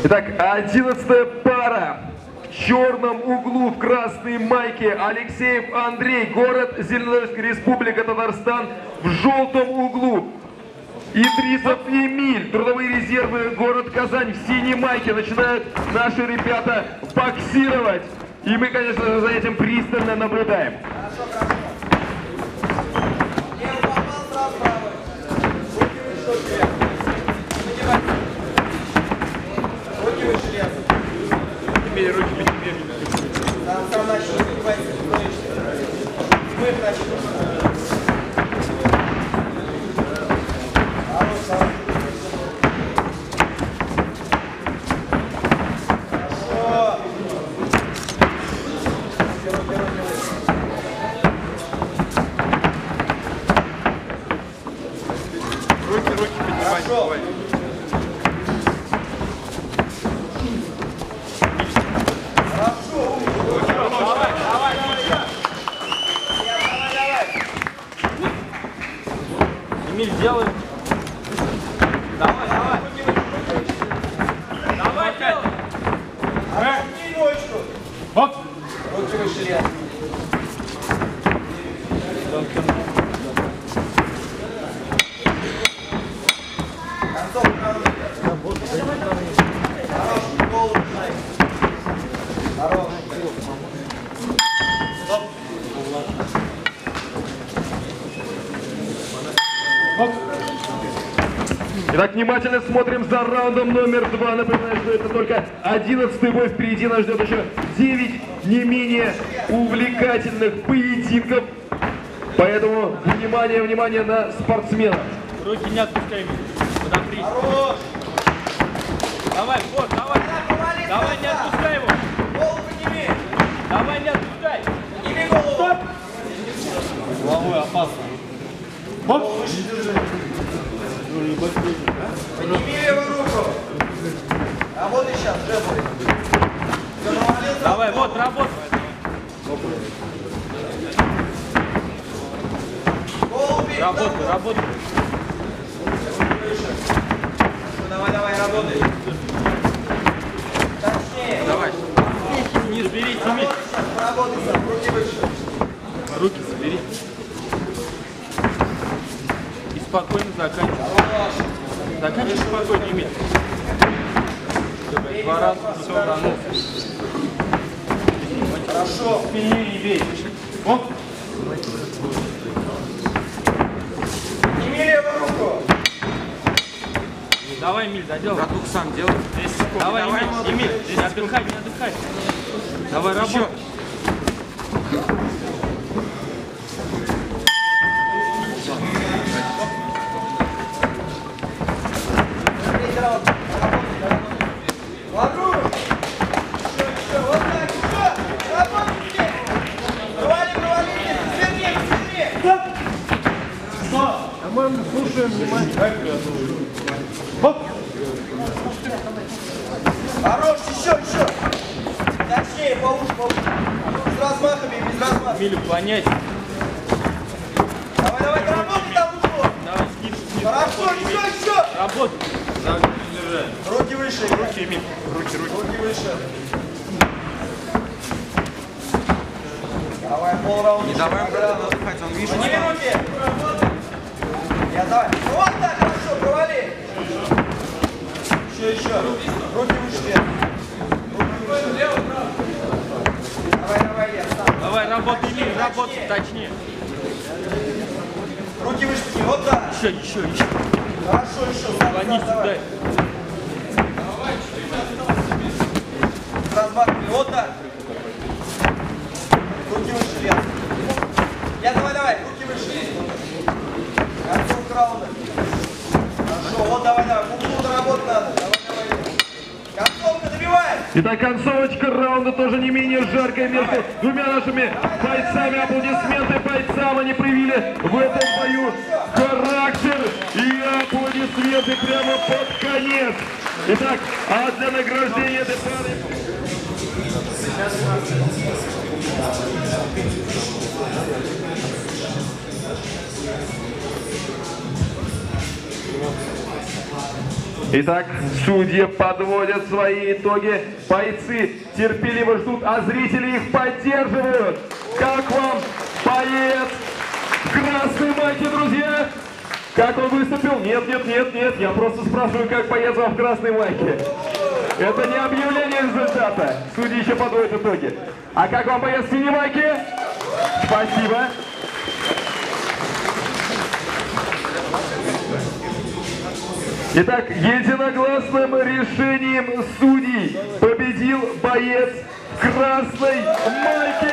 Итак, 11-я пара. В черном углу в красной майке Алексеев Андрей, город Зеленодольск, Республика Татарстан. В желтом углу Идрисов Эмиль, трудовые резервы, город Казань. В синей майке начинают наши ребята боксировать. И мы, конечно, за этим пристально наблюдаем. Руки подними. Там начали сбивать. Мы начали. Руки поднимай, давай. Эмиль, делай. Давай, давай. Давай, делай. Опусти ночку. Оп. Руки выше лет. Концов хороший, голову жай. Хороший. Итак, внимательно смотрим за раундом номер 2. Напоминаю, что это только 11-й бой. Впереди нас ждет еще 9 не менее увлекательных поединков. Поэтому внимание, внимание на спортсменов. Руки не отпускай. Подопри. Хорош. Давай, вот, давай. Давай, не отпускай его. Голову подними. Давай, не отпускай. Подними голову. Стоп. Головой опасно. Голову выше держи. Подними левую руку. Работай сейчас, жебры. Давай, вот, работай. Голову бей. Работай, работай. Давай, давай, работай. Точнее. Давай. Не сбери, Эмиль. Поработай сам, руки выше. Руки собери. И спокойно заканчивай. Заканчивай спокойно, Эмиль. Два раза все вернулся. Хорошо. Сильнее не бей. Оп. Подними левую руку. Давай, Эмиль, доделай. Братух сам делай. Давай, Эмиль, не отдыхай, не отдыхай. Давай, работай. Ладно. Еще, вот так, еще. Работайте. Провали, сильнее. Команду слушаем внимательно. Оп. Хорош, еще. Точнее, повыше. С размахами, без размаха. Эмилю, понять. Давай, работай там ушло. Давай, снизу. Хорошо, еще. Работай. Руки выше. Руки, Эмиль. Руки. Руки выше. Давай, полраунда. Не давай ему отдыхать, он видишь. Подними руки. Я давай. Вот так, хорошо, провали. Еще. Руки выше. Давай, я сам. Давай, работай, Эмиль, работай, точнее. Руки выше, вот так. Еще. Хорошо, еще. Клонись сюда. Размахивай, вот так. Руки выше, Лен. Давай, руки выше. Концовка раунда. Хорошо, вот давай. В углу доработать надо. Давай. Концовка, добивай. Итак, концовочка раунда тоже не менее жаркая между двумя нашими бойцами. Аплодисменты бойцам. Они проявили в этом бою характер и аплодисменты прямо под конец. Итак, а для награждения этой пары... Итак, судьи подводят свои итоги. Бойцы терпеливо ждут, а зрители их поддерживают. Как вам боец в красной майке, друзья? Как он выступил? Нет. Я просто спрашиваю, как боец вам в красной майке. Это не объявление результата. Судьи еще подводят итоги. А как вам боец в синей майке? Спасибо. Итак, единогласным решением судей победил боец в красной майке.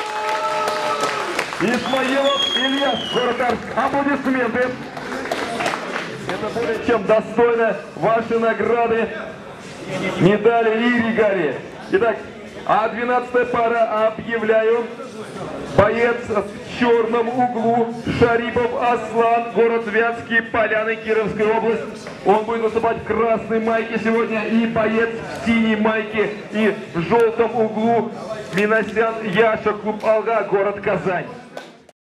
Исмаилов Илья, город Арск. Аплодисменты. Это более чем достойно. Ваши награды, медали и регалии. Итак, а 12-я пара объявляю. Боец в черном углу Шарипов Аслан, город Вятские Поляны, Кировская область. Он будет выступать в красной майке сегодня. И боец в синей майке и в желтом углу Минасян Яша, клуб Алга, город Казань.